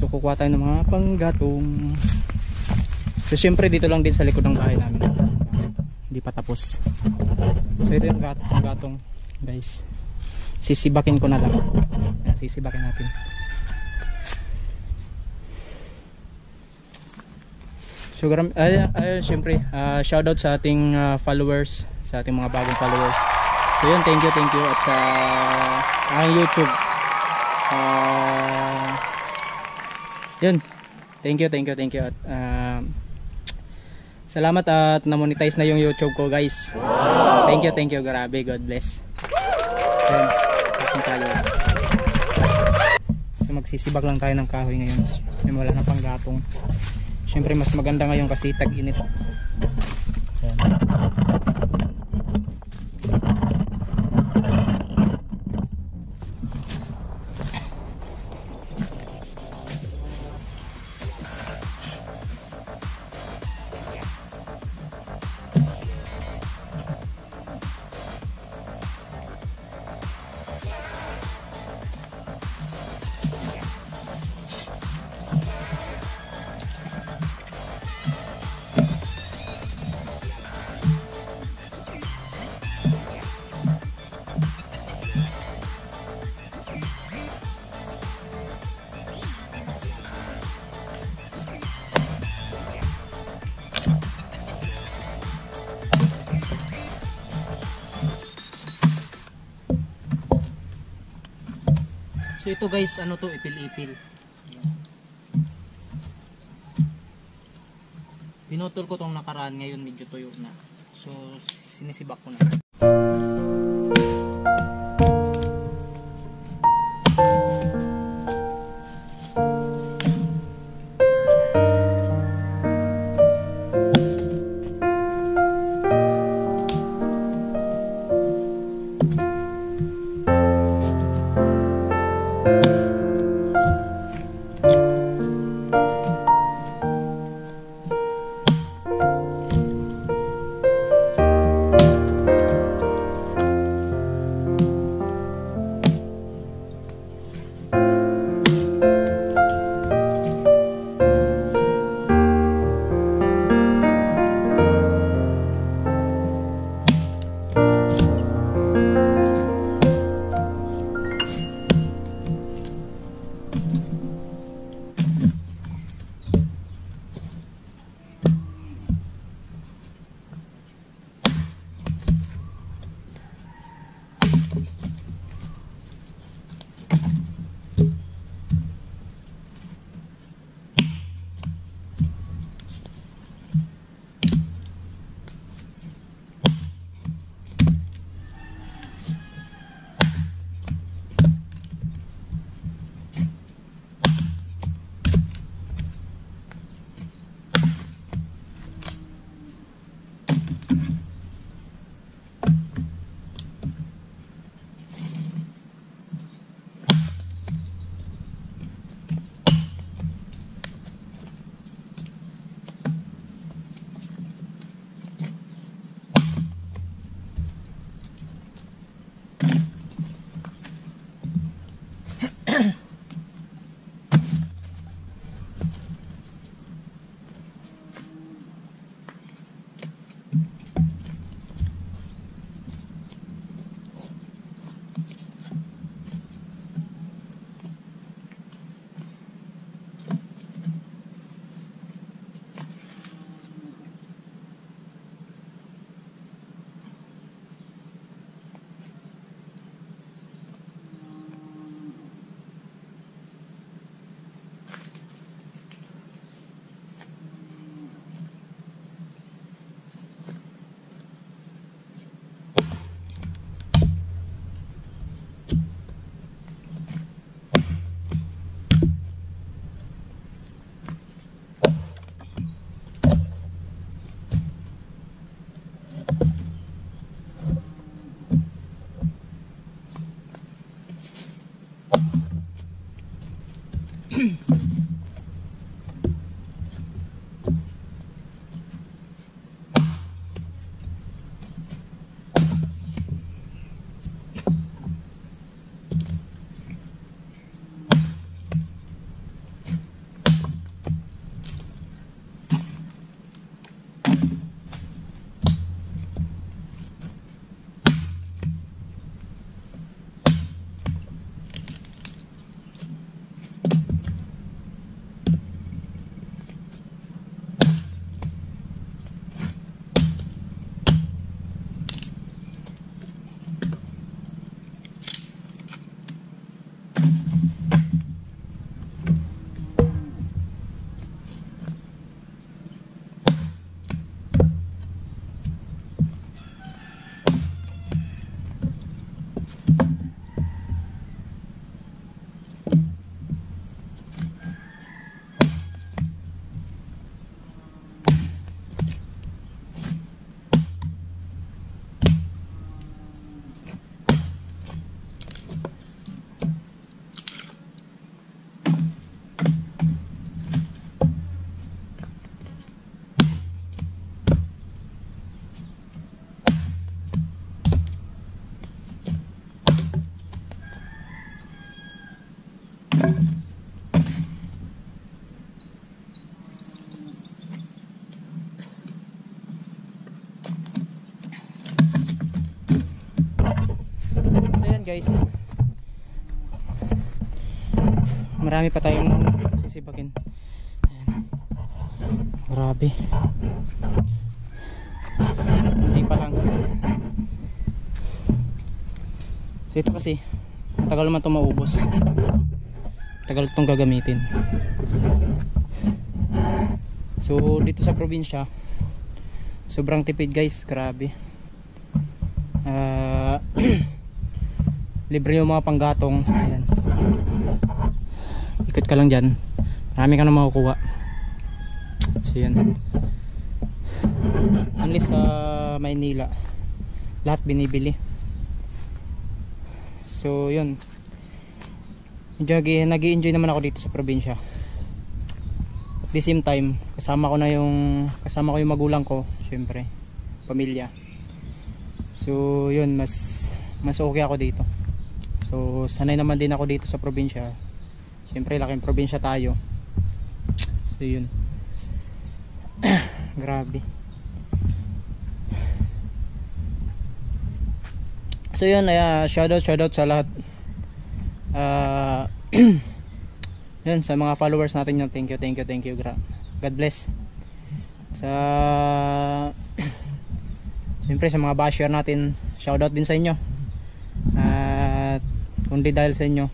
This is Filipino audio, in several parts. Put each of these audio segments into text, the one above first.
kukuha tayo ng mga panggatong. So syempre dito lang din sa likod ng bahay namin, hindi pa tapos. So ito yung gatong guys, sisibakin ko na lang. Sisibakin natin. So syempre shoutout sa ating followers, sa ating mga bagong followers. So yun, thank you at sa aking YouTube, yun, thank you at salamat at na-monetize na yung YouTube ko guys. Thank you, grabe, God bless. So magsisibak lang tayo ng kahoy ngayon. Wala na pang gatong. Siyempre mas maganda ngayon kasi tag-init. So ito guys, ano to, ipil-ipil. Pinutol ko tong nakaraan, ngayon medyo tuyo na. So sinisibak ko na. So yan guys, marami pa tayong sisibagin. Ayan. Grabe, hindi pa lang. So ito kasi matagal naman itong maubos, tagal itong gagamitin. So dito sa probinsya sobrang tipid guys, grabe. Libre yung mga panggatong. Ayan, ikot ka lang dyan, marami ka na makukuha. So yan, unless sa Maynila lahat binibili. So yun, nag-i-enjoy naman ako dito sa probinsya. At the same time, kasama ko yung magulang ko, syempre, pamilya. So yun, mas okay ako dito. So sanay naman din ako dito sa probinsya. Syempre laking probinsya tayo. So yun. Grabe. So yun, shoutout sa lahat. Yun, sa mga followers natin yun, thank you. God bless. Sa siyempre sa mga basher natin, shoutout din sa inyo. At kundi dahil sa inyo,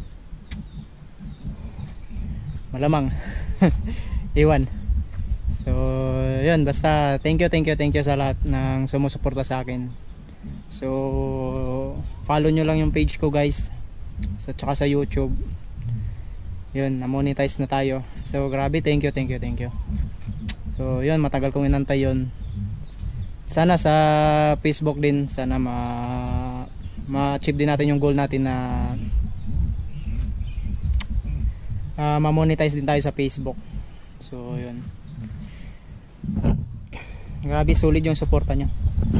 malamang iwan. So yun, basta thank you sa lahat ng sumusuporta sa akin. So follow nyo lang yung page ko guys, tsaka sa YouTube. Yun, na-monetize na tayo. So grabe, thank you. So yun, matagal kong inantay yun. Sana sa Facebook din, sana ma-achieve din natin yung goal natin na ma-monetize din tayo sa Facebook. So yun, grabe, solid yung suporta nyo.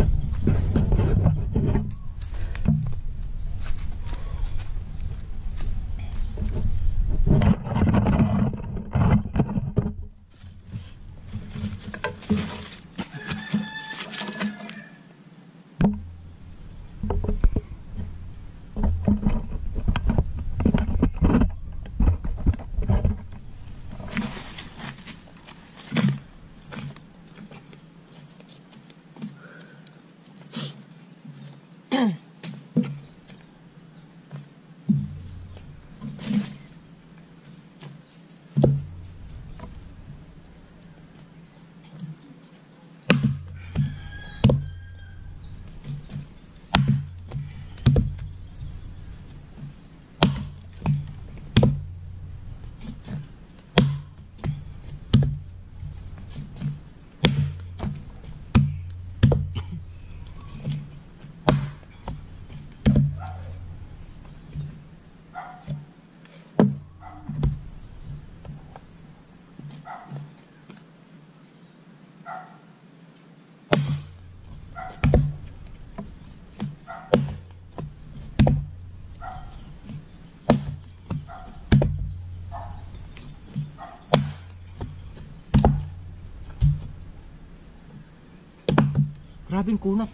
Grabing kunat.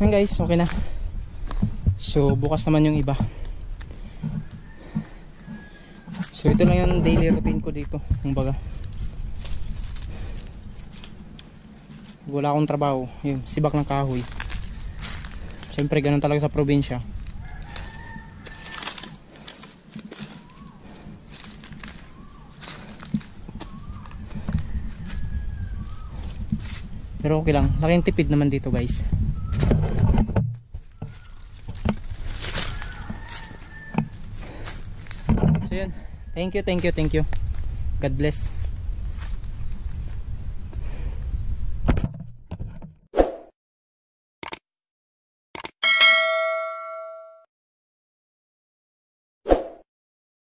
Yan guys, okay na. So bukas naman yung iba. So ito lang yung daily routine ko dito, kumbaga. Wala akong trabaho, yun, sibak ng kahoy. Siyempre ganun talaga sa probinsya. Pero okay lang, laking tipid naman dito guys. So yun, thank you. God bless.